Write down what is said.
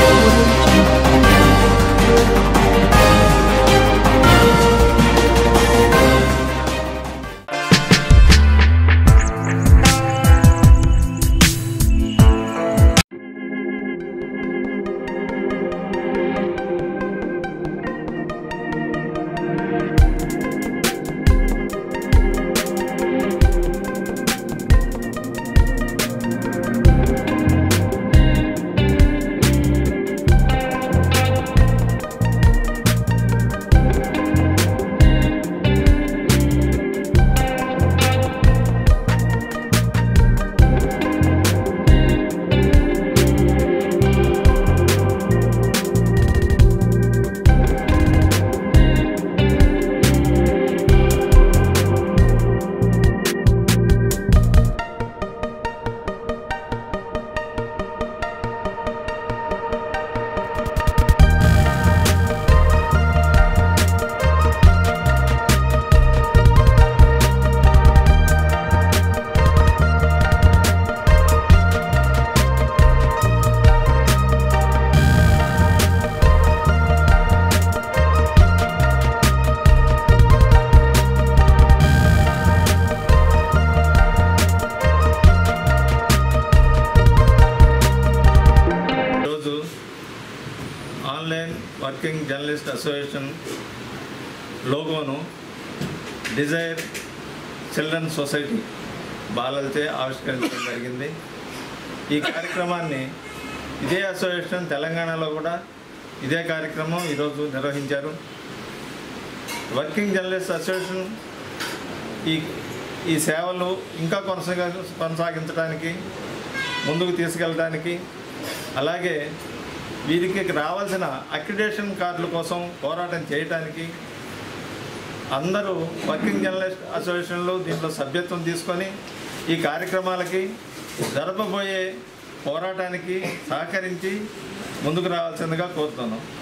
Working journalist association లోగోను desire children society బాలలచే ఆవిష్కరించడం జరిగింది. ఈ కార్యక్రమాన్ని ఇదే అసోసియేషన్ తెలంగాణలో కూడా ఇదే కార్యక్రమం ఈరోజు నిర్వహించారు. వర్కింగ్ జర్నలిస్ట్ అసోసియేషన్ ఈ సేవలు ఇంకా కొనసాగించడానికి, ముందుకు తీసుకెళ్ళడానికి, అలాగే వీరికి రావాల్సిన అక్రిడేషన్ కార్డుల కోసం పోరాటం చేయడానికి అందరూ వర్కింగ్ జర్నలిస్ట్ అసోసియేషన్లు దీంట్లో సభ్యత్వం తీసుకొని ఈ కార్యక్రమాలకి జరపబోయే పోరాటానికి సహకరించి ముందుకు రావాల్సిందిగా కోరుతున్నాం.